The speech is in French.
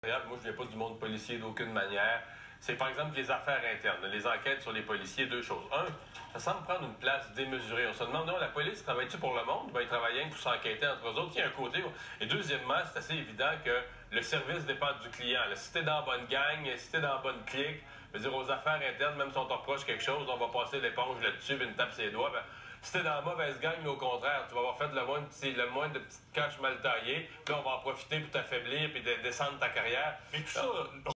Moi, je ne viens pas du monde policier d'aucune manière. C'est par exemple les affaires internes, les enquêtes sur les policiers, deux choses. Un, ça semble prendre une place démesurée. On se demande, non, la police travaille-tu pour le monde? Ben, ils travaillent rien pour s'enquêter entre eux autres. Il y a un côté. Et deuxièmement, c'est assez évident que le service dépend du client. Là, si t'es dans la bonne gang, si t'es dans la bonne clique, je veux dire, aux affaires internes, même si on te reproche quelque chose, on va passer l'éponge là-dessus, puis une tape ses doigts. Ben, si t'es dans la mauvaise gang, au contraire, tu vas avoir fait le moins de petites caches mal taillées, puis là, on va en profiter pour t'affaiblir, puis de descendre ta carrière. Mais tout ça,